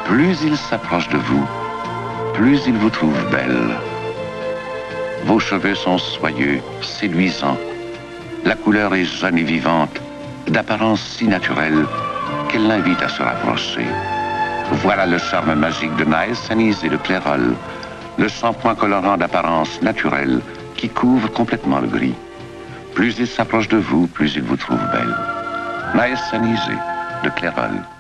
Plus il s'approche de vous, plus il vous trouve belle. Vos cheveux sont soyeux, séduisants. La couleur est jeune et vivante, d'apparence si naturelle qu'elle l'invite à se rapprocher. Voilà le charme magique de Niace Anis et de Clairol, le shampoing colorant d'apparence naturelle qui couvre complètement le gris. Plus il s'approche de vous, plus il vous trouve belle. Niace Anis de Clairol.